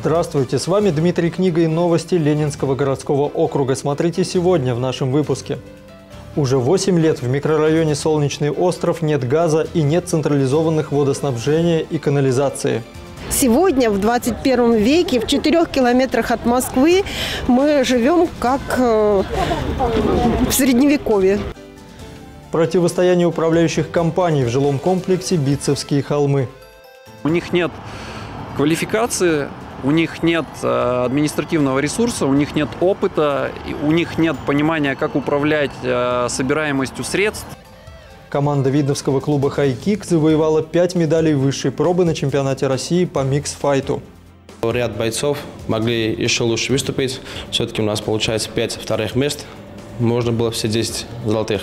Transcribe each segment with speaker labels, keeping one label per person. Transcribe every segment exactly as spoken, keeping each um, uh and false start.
Speaker 1: Здравствуйте, с вами Дмитрий Книга и новости Ленинского городского округа. Смотрите сегодня в нашем выпуске. Уже восемь лет в микрорайоне Солнечный остров нет газа и нет централизованных водоснабжения и канализации.
Speaker 2: Сегодня, в двадцать первом веке, в четырех километрах от Москвы, мы живем как в Средневековье.
Speaker 1: Противостояние управляющих компаний в жилом комплексе «Битцевские холмы».
Speaker 3: У них нет квалификации, у них нет административного ресурса, у них нет опыта, у них нет понимания, как управлять собираемостью средств.
Speaker 1: Команда видновского клуба «Хай-кик» завоевала пять медалей высшей пробы на чемпионате России по микс-файту.
Speaker 4: Ряд бойцов могли еще лучше выступить. Все-таки у нас получается пять вторых мест. Можно было все десять золотых.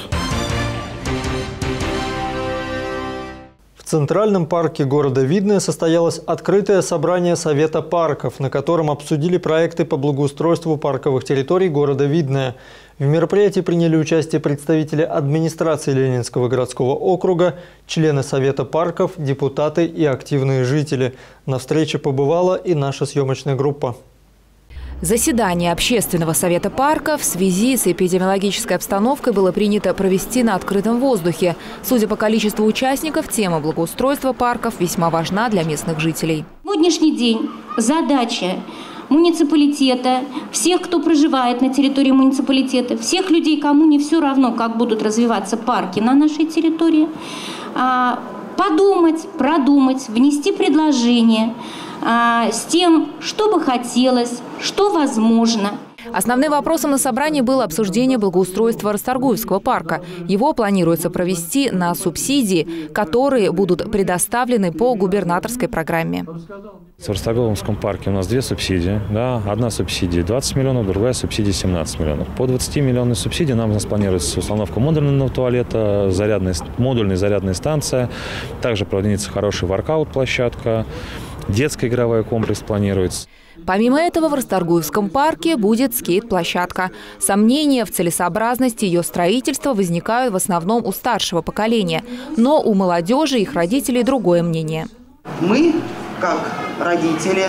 Speaker 1: В Центральном парке города Видное состоялось открытое собрание Совета парков, на котором обсудили проекты по благоустройству парковых территорий города Видное. В мероприятии приняли участие представители администрации Ленинского городского округа, члены Совета парков, депутаты и активные жители. На встрече побывала и наша съемочная группа.
Speaker 5: Заседание Общественного совета парка в связи с эпидемиологической обстановкой было принято провести на открытом воздухе. Судя по количеству участников, тема благоустройства парков весьма важна для местных жителей.
Speaker 6: Сегодняшний день задача муниципалитета, всех, кто проживает на территории муниципалитета, всех людей, кому не все равно, как будут развиваться парки на нашей территории, подумать, продумать, внести предложение с тем, что бы хотелось, что возможно.
Speaker 5: Основным вопросом на собрании было обсуждение благоустройства Расторгуевского парка. Его планируется провести на субсидии, которые будут предоставлены по губернаторской программе.
Speaker 7: В Расторгуевском парке у нас две субсидии. Да? Одна субсидия двадцать миллионов, другая субсидия семнадцать миллионов. По двадцати миллионной субсидии нам у нас планируется установка модульного туалета, зарядная, модульная зарядная станция. Также планируется хорошая воркаут-площадка. Детский игровой комплекс планируется.
Speaker 5: Помимо этого, в Расторгуевском парке будет скейт-площадка. Сомнения в целесообразности ее строительства возникают в основном у старшего поколения. Но у молодежи и их родителей другое мнение.
Speaker 8: Мы, как родители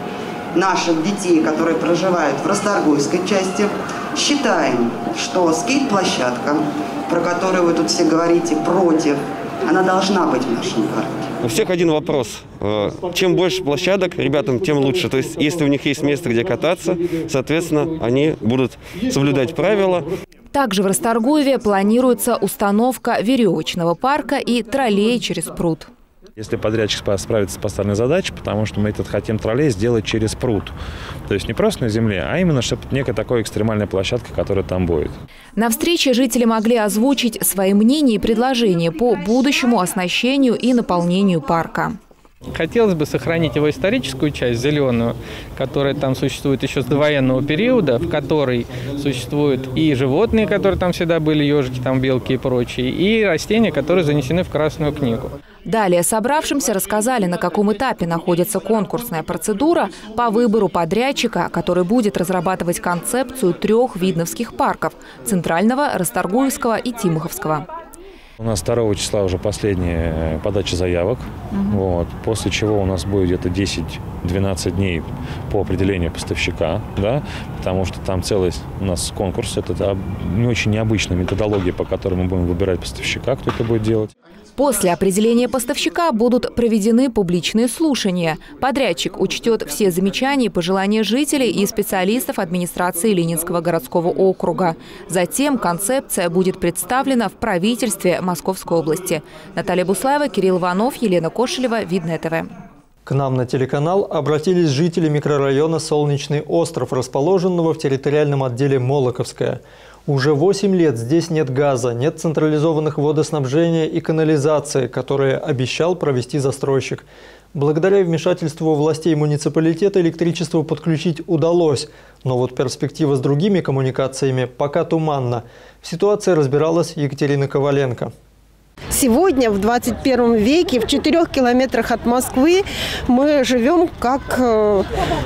Speaker 8: наших детей, которые проживают в Расторгуевской части, считаем, что скейт-площадка, про которую вы тут все говорите, против, она должна быть в нашем парке.
Speaker 9: У всех один вопрос. Чем больше площадок, ребятам, тем лучше. То есть, если у них есть место, где кататься, соответственно, они будут соблюдать правила.
Speaker 5: Также в Расторгуеве планируется установка веревочного парка и троллей через пруд.
Speaker 7: Если подрядчик справится с поставленной задачей, потому что мы этот хотим троллей сделать через пруд. То есть не просто на земле, а именно, чтобы некая такая экстремальная площадка, которая там будет.
Speaker 5: На встрече жители могли озвучить свои мнения и предложения по будущему оснащению и наполнению парка.
Speaker 10: Хотелось бы сохранить его историческую часть, зеленую, которая там существует еще с довоенного периода, в которой существуют и животные, которые там всегда были, ежики, там белки и прочие, и растения, которые занесены в Красную книгу.
Speaker 5: Далее собравшимся рассказали, на каком этапе находится конкурсная процедура по выбору подрядчика, который будет разрабатывать концепцию трех видновских парков – Центрального, Расторгуевского и Тимоховского.
Speaker 7: У нас второго числа уже последняя подача заявок, угу. вот, после чего у нас будет где-то десять-двенадцать дней по определению поставщика, да, потому что там целый у нас конкурс, это не очень необычная методология, по которой мы будем выбирать поставщика, кто это будет делать.
Speaker 5: После определения поставщика будут проведены публичные слушания. Подрядчик учтет все замечания и пожелания жителей и специалистов администрации Ленинского городского округа. Затем концепция будет представлена в правительстве Московской области. Наталья Буслаева, Кирилл Иванов, Елена Кошелева, Видное ТВ.
Speaker 1: К нам на телеканал обратились жители микрорайона Солнечный остров, расположенного в территориальном отделе Молоковская. Уже восемь лет здесь нет газа, нет централизованных водоснабжения и канализации, которые обещал провести застройщик. Благодаря вмешательству властей муниципалитета электричество подключить удалось, но вот перспектива с другими коммуникациями пока туманна. В ситуации разбиралась Екатерина Коваленко.
Speaker 2: Сегодня, в двадцать первом веке, в четырех километрах от Москвы, мы живем как в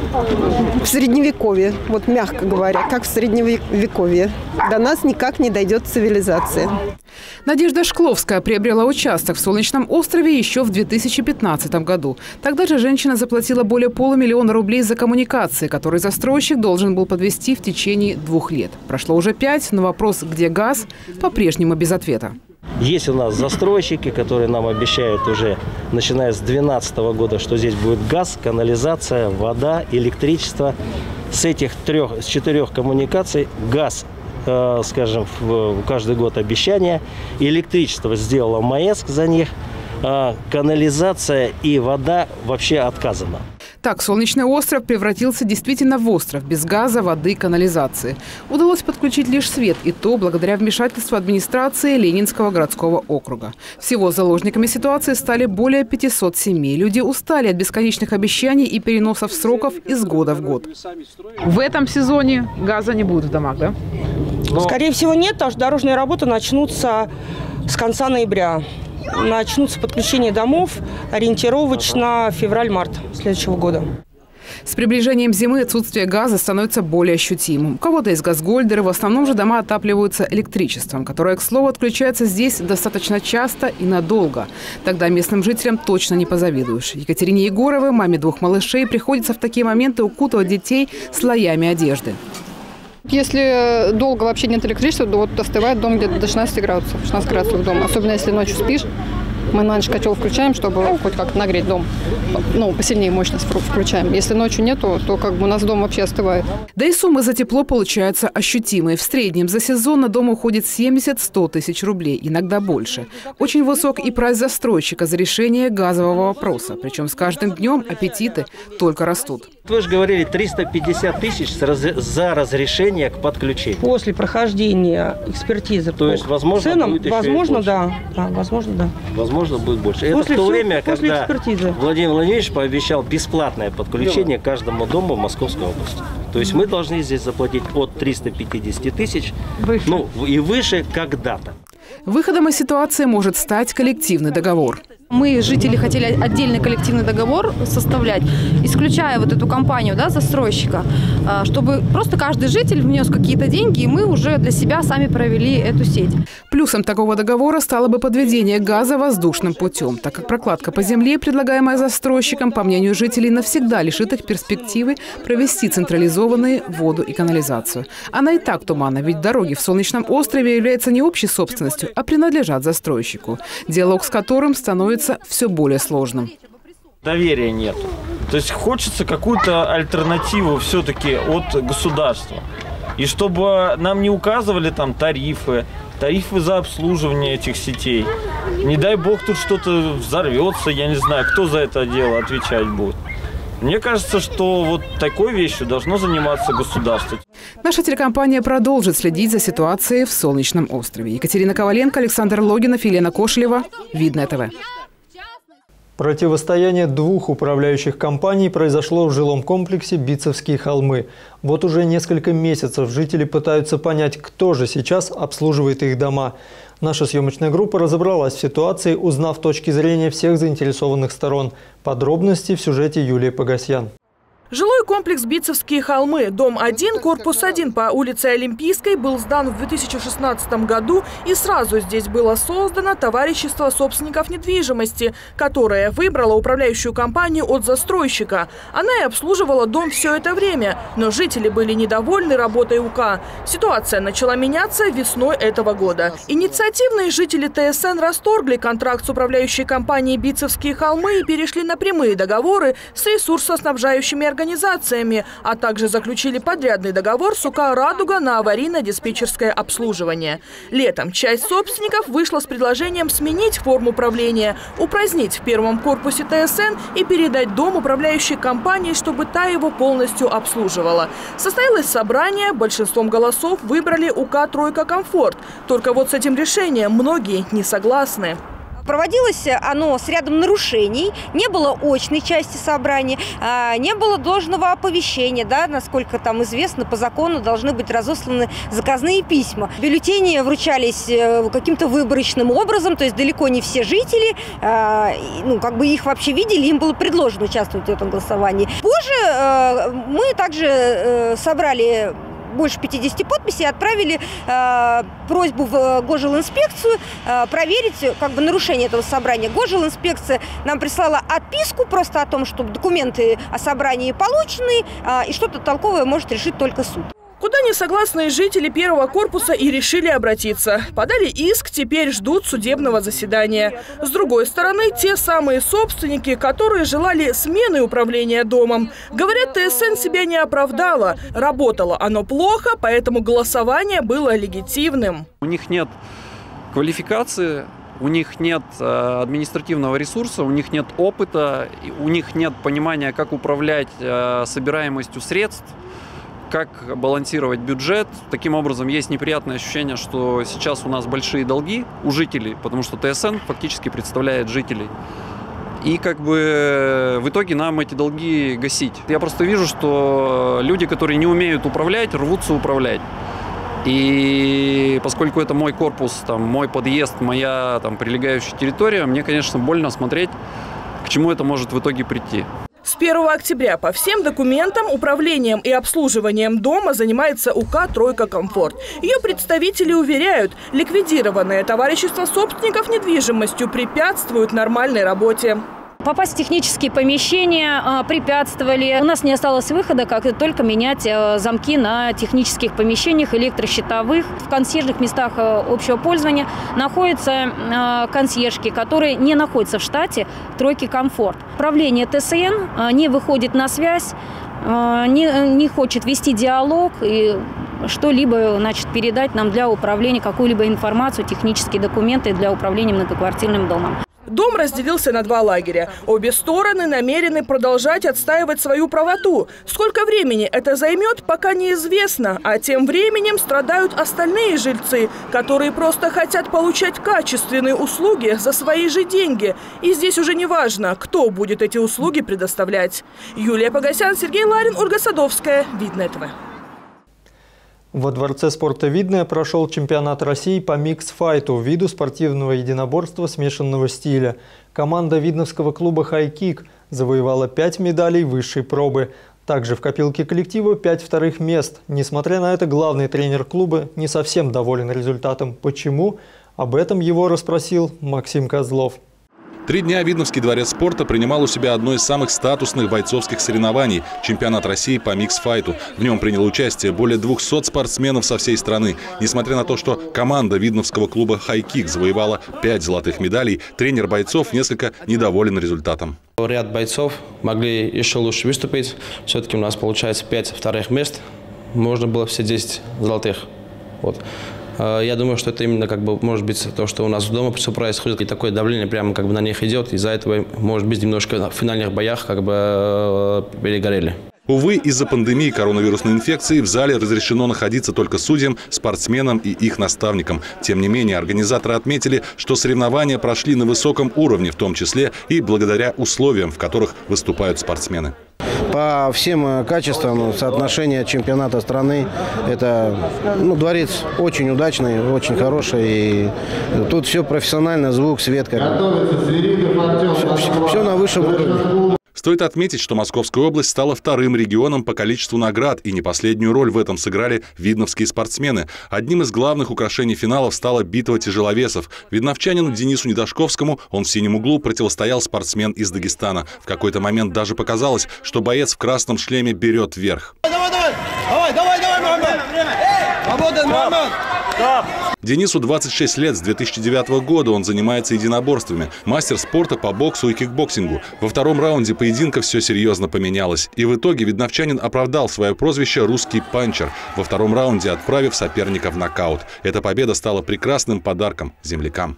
Speaker 2: Средневековье, вот мягко говоря, как в Средневековье. До нас никак не дойдет цивилизация.
Speaker 11: Надежда Шкловская приобрела участок в Солнечном острове еще в две тысячи пятнадцатом году. Тогда же женщина заплатила более полумиллиона рублей за коммуникации, которые застройщик должен был подвести в течение двух лет. Прошло уже пять, но вопрос «где газ?» по-прежнему без ответа.
Speaker 12: Есть у нас застройщики, которые нам обещают уже, начиная с две тысячи двенадцатого года, что здесь будет газ, канализация, вода, электричество. С этих трех, с четырех коммуникаций газ, э, скажем, в, в каждый год обещание. Электричество сделало МАЭСК за них, а канализация и вода вообще отказано.
Speaker 11: Так, Солнечный остров превратился действительно в остров без газа, воды и канализации. Удалось подключить лишь свет, и то благодаря вмешательству администрации Ленинского городского округа. Всего заложниками ситуации стали более пятисот семей. Люди устали от бесконечных обещаний и переносов сроков из года в год. В этом сезоне газа не будет в домах, да?
Speaker 13: Но... Скорее всего нет, потому что дорожные работы начнутся с конца ноября. Начнутся подключение домов ориентировочно февраль-март следующего года.
Speaker 11: С приближением зимы отсутствие газа становится более ощутимым. У кого-то есть газгольдеры, в основном же дома отапливаются электричеством, которое, к слову, отключается здесь достаточно часто и надолго. Тогда местным жителям точно не позавидуешь. Екатерине Егоровой, маме двух малышей, приходится в такие моменты укутывать детей слоями одежды.
Speaker 14: Если долго вообще нет электричества, то вот остывает дом где-то до шестнадцати градусов, шестнадцать градусов дома. Особенно если ночью спишь, мы на ночь котел включаем, чтобы хоть как-то нагреть дом. Ну, посильнее мощность включаем. Если ночью нету, то как бы у нас дом вообще остывает.
Speaker 11: Да и суммы за тепло получаются ощутимые. В среднем за сезон на дом уходит семьдесят-сто тысяч рублей, иногда больше. Очень высок и прайс застройщика за решение газового вопроса. Причем с каждым днем аппетиты только растут.
Speaker 12: Вы же говорили триста пятьдесят тысяч за разрешение к подключению.
Speaker 13: После прохождения экспертизы.
Speaker 12: То есть, возможно,
Speaker 13: ценам,
Speaker 12: будет еще
Speaker 13: возможно, да. да. Возможно, да.
Speaker 12: Возможно, будет больше. Это
Speaker 13: после
Speaker 12: в то
Speaker 13: все,
Speaker 12: время, когда
Speaker 13: экспертизы.
Speaker 12: Владимир Владимирович пообещал бесплатное подключение к каждому дому в Московской области. То есть мы должны здесь заплатить от трёхсот пятидесяти тысяч, ну и выше когда-то.
Speaker 11: Выходом из ситуации может стать коллективный договор.
Speaker 15: Мы, жители, хотели отдельный коллективный договор составлять, исключая вот эту компанию, да, застройщика, чтобы просто каждый житель внес какие-то деньги, и мы уже для себя сами провели эту сеть.
Speaker 11: Плюсом такого договора стало бы подведение газа воздушным путем, так как прокладка по земле, предлагаемая застройщиком, по мнению жителей, навсегда лишит их перспективы провести централизованные воду и канализацию. Она и так туманна, ведь дороги в Солнечном острове являются не общей собственностью, а принадлежат застройщику, диалог с которым становится все более сложным.
Speaker 16: Доверия нет. То есть хочется какую-то альтернативу все-таки от государства. И чтобы нам не указывали там тарифы, тарифы за обслуживание этих сетей. Не дай бог тут что-то взорвется, я не знаю, кто за это дело отвечать будет. Мне кажется, что вот такой вещью должно заниматься государство.
Speaker 11: Наша телекомпания продолжит следить за ситуацией в Солнечном острове. Екатерина Коваленко, Александр Логинов, Елена Кошелева. Видное ТВ.
Speaker 1: Противостояние двух управляющих компаний произошло в жилом комплексе «Битцевские холмы». Вот уже несколько месяцев жители пытаются понять, кто же сейчас обслуживает их дома. Наша съемочная группа разобралась в ситуации, узнав точки зрения всех заинтересованных сторон. Подробности в сюжете Юлии Погосян.
Speaker 17: Жилой комплекс «Битцевские холмы», дом один, корпус один по улице Олимпийской, был сдан в две тысячи шестнадцатом году, и сразу здесь было создано товарищество собственников недвижимости, которое выбрало управляющую компанию от застройщика. Она и обслуживала дом все это время, но жители были недовольны работой УК. Ситуация начала меняться весной этого года. Инициативные жители ТСН расторгли контракт с управляющей компанией «Битцевские холмы» и перешли на прямые договоры с ресурсоснабжающими организациями. организациями, а также заключили подрядный договор с УК «Радуга» на аварийно-диспетчерское обслуживание. Летом часть собственников вышла с предложением сменить форму правления, упразднить в первом корпусе ТСН и передать дом управляющей компании, чтобы та его полностью обслуживала. Состоялось собрание, большинством голосов выбрали УК «Тройка Комфорт». Только вот с этим решением многие не согласны.
Speaker 18: Проводилось оно с рядом нарушений, не было очной части собрания, не было должного оповещения, да, насколько там известно, по закону должны быть разосланы заказные письма. Бюллетени вручались каким-то выборочным образом, то есть далеко не все жители, ну, как бы их вообще видели, им было предложено участвовать в этом голосовании. Позже мы также собрали больше пятидесяти подписей, отправили э, просьбу в Госжилинспекцию э, проверить как бы нарушение этого собрания. Госжилинспекция нам прислала отписку просто о том, что документы о собрании получены, э, и что-то толковое может решить только суд.
Speaker 17: Куда несогласные жители первого корпуса и решили обратиться. Подали иск, теперь ждут судебного заседания. С другой стороны, те самые собственники, которые желали смены управления домом. Говорят, ТСН себя не оправдало. Работало оно плохо, поэтому голосование было легитимным.
Speaker 3: У них нет квалификации, у них нет э, административного ресурса, у них нет опыта, у них нет понимания, как управлять э, собираемостью средств, как балансировать бюджет. Таким образом, есть неприятное ощущение, что сейчас у нас большие долги у жителей, потому что ТСН фактически представляет жителей. И как бы в итоге нам эти долги гасить. Я просто вижу, что люди, которые не умеют управлять, рвутся управлять. И поскольку это мой корпус, там, мой подъезд, моя там, прилегающая территория, мне, конечно, больно смотреть, к чему это может в итоге прийти.
Speaker 17: С первого октября по всем документам, управлением и обслуживанием дома занимается УК «Тройка Комфорт». Ее представители уверяют, ликвидированное товарищество собственников недвижимостью препятствует нормальной работе.
Speaker 19: Попасть в технические помещения э, препятствовали. У нас не осталось выхода, как только менять э, замки на технических помещениях, электрощитовых. В консьержных местах э, общего пользования находятся э, консьержки, которые не находятся в штате «Тройки Комфорт». Управление ТСН э, не выходит на связь, э, не, не хочет вести диалог и что-либо, значит, передать нам для управления, какую-либо информацию, технические документы для управления многоквартирным домом.
Speaker 17: Дом разделился на два лагеря. Обе стороны намерены продолжать отстаивать свою правоту. Сколько времени это займет, пока неизвестно. А тем временем страдают остальные жильцы, которые просто хотят получать качественные услуги за свои же деньги. И здесь уже не важно, кто будет эти услуги предоставлять. Юлия Погосян, Сергей Ларин, Ольга Садовская. Видное ТВ.
Speaker 1: Во Дворце спорта «Видное» прошел чемпионат России по микс-файту, виду спортивного единоборства смешанного стиля. Команда видновского клуба «Хай-кик» завоевала пять медалей высшей пробы. Также в копилке коллектива пять вторых мест. Несмотря на это, главный тренер клуба не совсем доволен результатом. Почему? Об этом его расспросил Максим Козлов.
Speaker 20: Три дня Видновский дворец спорта принимал у себя одно из самых статусных бойцовских соревнований – чемпионат России по микс-файту. В нем приняло участие более двухсот спортсменов со всей страны. Несмотря на то, что команда видновского клуба «Хай-кик» завоевала пять золотых медалей, тренер бойцов несколько недоволен результатом.
Speaker 4: Ряд бойцов могли еще лучше выступить. Все-таки у нас получается пять вторых мест. Можно было все десять золотых. Вот. Я думаю, что это именно как бы может быть то, что у нас дома все происходит, и такое давление прямо как бы на них идет. Из-за этого, может быть, немножко в финальных боях как бы перегорели.
Speaker 20: Увы, из-за пандемии коронавирусной инфекции в зале разрешено находиться только судьям, спортсменам и их наставникам. Тем не менее, организаторы отметили, что соревнования прошли на высоком уровне, в том числе и благодаря условиям, в которых выступают спортсмены.
Speaker 21: По всем качествам соотношения чемпионата страны это ну, дворец очень удачный, очень хороший. И тут все профессионально, звук, свет. Как... Все, все, все на высшем уровне.
Speaker 20: Стоит отметить, что Московская область стала вторым регионом по количеству наград, и не последнюю роль в этом сыграли видновские спортсмены. Одним из главных украшений финалов стала битва тяжеловесов. Видновчанину Денису Недашковскому, он в синем углу, противостоял спортсмен из Дагестана. В какой-то момент даже показалось, что боец в красном шлеме берет верх.
Speaker 22: Давай, давай, давай, давай, давай, Мухаммед! Свобода, Мухаммед!
Speaker 20: Денису двадцать шесть лет, с две тысячи девятого года он занимается единоборствами. Мастер спорта по боксу и кикбоксингу. Во втором раунде поединка все серьезно поменялось. И в итоге видновчанин оправдал свое прозвище «Русский панчер», во втором раунде отправив соперника в нокаут. Эта победа стала прекрасным подарком землякам.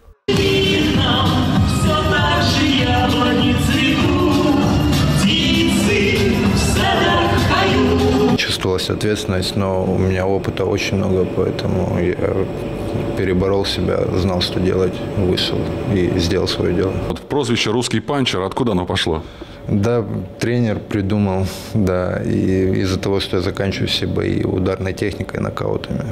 Speaker 23: Чувствовалась ответственность, но у меня опыта очень много, поэтому я переборол себя, знал, что делать, вышел и сделал свое дело.
Speaker 20: Вот прозвище «Русский панчер», откуда оно пошло?
Speaker 23: Да, тренер придумал, да, и из-за того, что я заканчиваю все бои ударной техникой, нокаутами.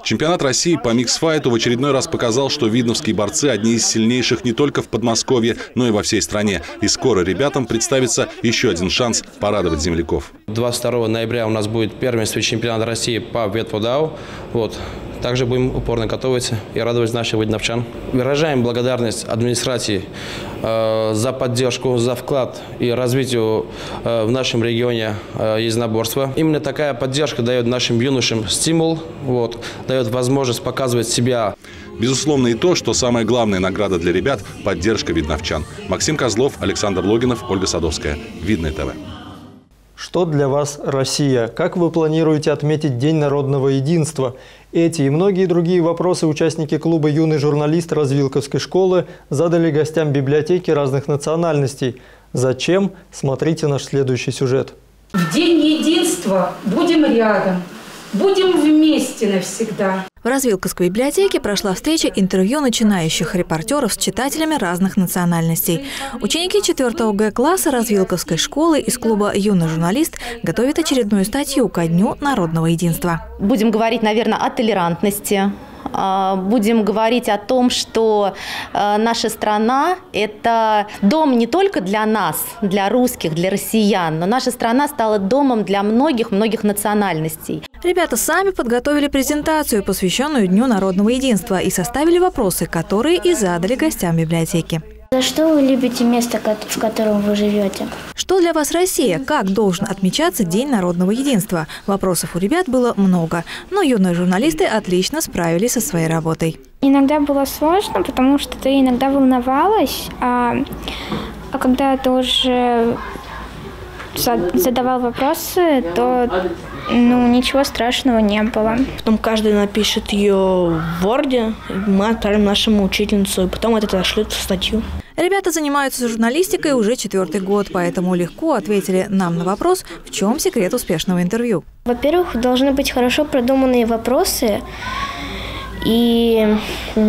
Speaker 20: Чемпионат России по микс-файту в очередной раз показал, что видновские борцы одни из сильнейших не только в Подмосковье, но и во всей стране. И скоро ребятам представится еще один шанс порадовать земляков.
Speaker 4: двадцать второго ноября у нас будет первенство чемпионата России по ветвудау. Вот. Также будем упорно готовиться и радовать наших видновчан. Выражаем благодарность администрации э, за поддержку, за вклад и развитие э, в нашем регионе э, единоборства. Именно такая поддержка дает нашим юношам стимул, вот, дает возможность показывать себя.
Speaker 20: Безусловно, и то, что самая главная награда для ребят – поддержка видновчан. Максим Козлов, Александр Логинов, Ольга Садовская. Видное ТВ.
Speaker 1: Что для вас Россия? Как вы планируете отметить День народного единства? Эти и многие другие вопросы участники клуба «Юный журналист» Развилковской школы задали гостям библиотеки разных национальностей. Зачем? Смотрите наш следующий сюжет.
Speaker 6: В День единства будем рядом, будем вместе навсегда.
Speaker 5: В Развилковской библиотеке прошла встреча интервью начинающих репортеров с читателями разных национальностей. Ученики четвёртого Г класса Развилковской школы из клуба «Юный журналист» готовят очередную статью ко Дню народного единства.
Speaker 8: Будем говорить, наверное, о толерантности. Будем говорить о том, что наша страна – это дом не только для нас, для русских, для россиян, но наша страна стала домом для многих-многих национальностей.
Speaker 5: Ребята сами подготовили презентацию, посвященную Дню народного единства, и составили вопросы, которые и задали гостям библиотеки.
Speaker 9: За что вы любите место, в котором вы живете?
Speaker 5: Что для вас Россия? Как должен отмечаться День народного единства? Вопросов у ребят было много, но юные журналисты отлично справились со своей работой.
Speaker 9: Иногда было сложно, потому что ты иногда волновалась, а, а когда ты уже задавал вопросы, то ну, ничего страшного не было.
Speaker 24: Потом каждый напишет ее в Word, мы отправим нашему учительницу, и потом это отошлют в статью.
Speaker 5: Ребята занимаются журналистикой уже четвертый год, поэтому легко ответили нам на вопрос, в чем секрет успешного интервью.
Speaker 9: Во-первых, должны быть хорошо продуманные вопросы, и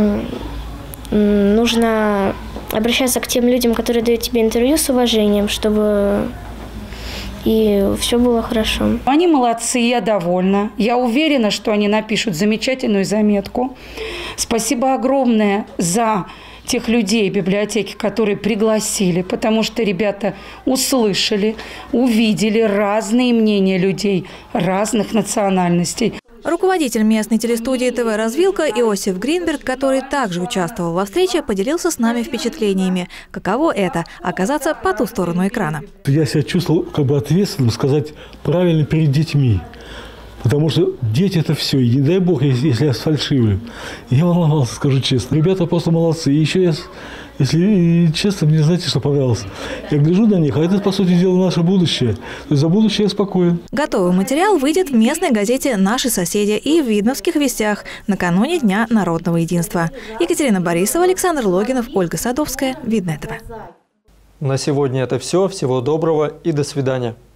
Speaker 9: нужно обращаться к тем людям, которые дают тебе интервью, с уважением, чтобы и все было хорошо.
Speaker 6: Они молодцы, я довольна. Я уверена, что они напишут замечательную заметку. Спасибо огромное за тех людей библиотеки, которые пригласили, потому что ребята услышали, увидели разные мнения людей разных национальностей.
Speaker 5: Руководитель местной телестудии ТВ «Развилка» Иосиф Гринберг, который также участвовал во встрече, поделился с нами впечатлениями. Каково это – оказаться по ту сторону экрана.
Speaker 25: Я себя чувствовал как бы ответственным сказать правильно перед детьми. Потому что дети – это все. И не дай бог, если, если я сфальшивлю. Я волновался, скажу честно. Ребята просто молодцы. И еще я, если честно, мне знаете, что понравилось? Я гляжу на них, а это, по сути дела, наше будущее. То есть за будущее я спокоен.
Speaker 5: Готовый материал выйдет в местной газете «Наши соседи» и в Видновских вестях накануне Дня народного единства. Екатерина Борисова, Александр Логинов, Ольга Садовская. Видное ТВ.
Speaker 1: На сегодня это все. Всего доброго и до свидания.